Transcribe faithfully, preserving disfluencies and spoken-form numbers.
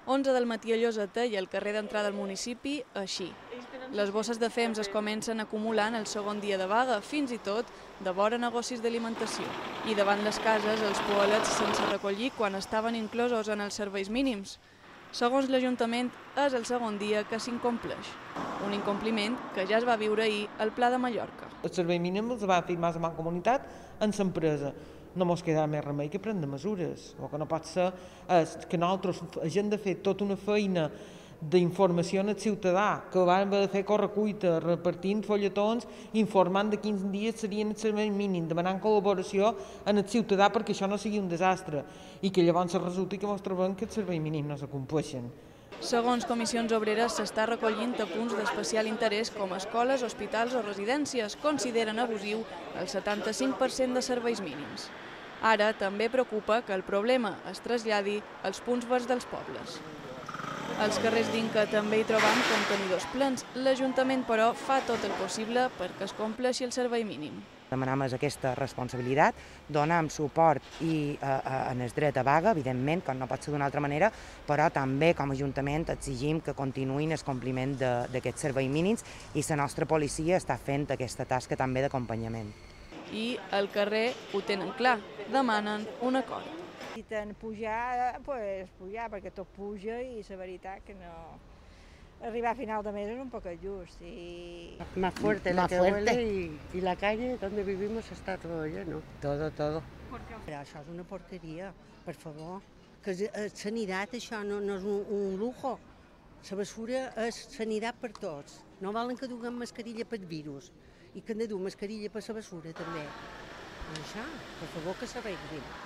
onze del matí a Lloseta i al carrer d'entrada al municipi, així. Les bosses de fems es comencen a acumular en el segon dia de vaga, fins i tot de vora negocis d'alimentació. I davant les cases, els poalets sense recollir quan estaven inclosos en els serveis mínims. Segons l'Ajuntament, és el segon dia que s'incompleix. Un incompliment que ja es va viure ahir al Pla de Mallorca. El servei mínim els va fer més a Mancomunitat en l'empresa. No ens queda més remei que prendre mesures. El que no pot ser és que nosaltres hagin de fer tota una feina d'informació al ciutadà, que van haver de fer correcuita, repartint folletons, informant de quins dies serien el servei mínim, demanant col·laboració en el ciutadà perquè això no sigui un desastre i que llavors resulti que ens trobem que el servei mínim no s'acompleixen. Segons Comissions Obreres, s'està recollint a punts d'especial interès com escoles, hospitals o residències. Consideren abusiu el setanta-cinc per cent de serveis mínims. Ara també preocupa que el problema es traslladi als punts verds dels pobles. Als carrers d'Inca també hi trobam contenidors plens. L'Ajuntament, però, fa tot el possible perquè es compleixi el servei mínim. Demanem aquesta responsabilitat, donem suport i eh, en el dret a vaga, evidentment, com no pot ser d'una altra manera, però també com a Ajuntament exigim que continuïn el compliment d'aquests serveis mínims i la nostra policia està fent aquesta tasca també d'acompanyament. I al carrer ho tenen clar, demanen un acord. Si ten pujar, doncs pujar, perquè tot puja i la veritat que no... Arribar a final de mes es un poco just y... Más fuerte la que huele y, y la calle donde vivimos está todo lleno. Todo, todo. Però això és una porqueria, per favor. Que la sanitat això no, no és un, un lujo. La bessura és sanitat per tots. No volen que duguem mascarilla pel virus i que hem de dur mascarilla per la bessura també. Això, per favor, que s'arreglin.